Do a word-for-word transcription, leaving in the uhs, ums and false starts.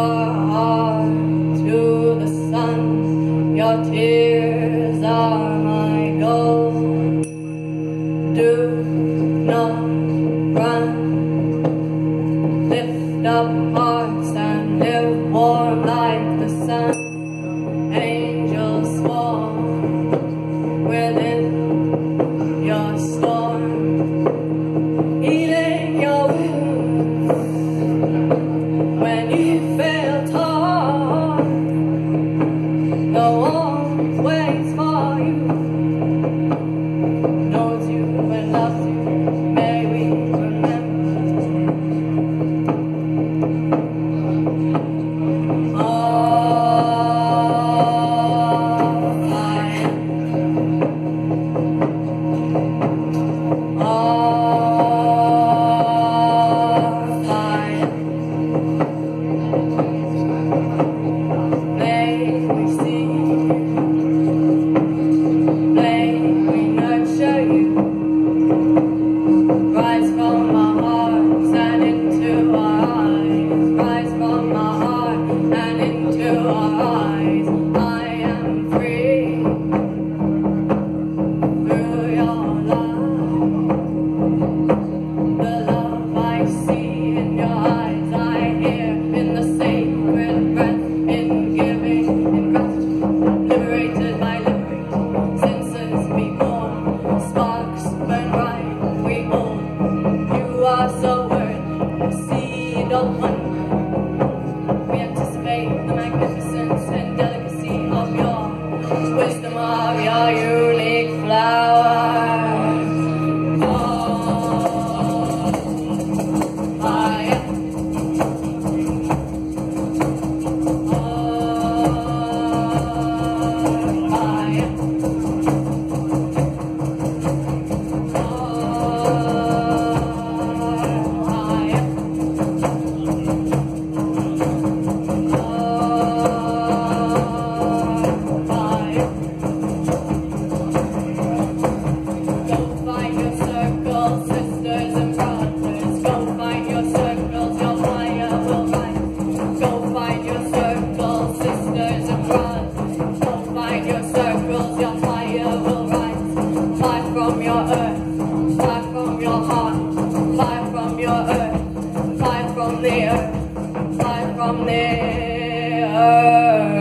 heart to the sun. Your tears are my gold. Do not run. Lift up hearts and live warm like the sun. Angels swarm within your storm, healing your wounds when you feel torn. The warmth waits for you, knows you and loves you. May we remember. All I am. All I am. May we see, may we nurture you. Rise from our hearts and into our eyes. Rise from our heart and into our eyes. I am free through your love. The love I see in your eyes, I hear in the sacred breath, in giving, in gratitude, liberated by liberating. Senses be born, sparks burn bright, we hold. You are so worth the seed of wonder. We anticipate the magnificence and delicacy of your wisdom, of your unique flowers. All I am. All I am. All I am. Go find your circles, sisters and brothers. Go find your circles, your fire will rise. Go find your circles, sisters and brothers. Go find your circles, your fire will rise. Fly from your earth, fly from your heart, fly from your earth, fly from the earth, fly from the earth.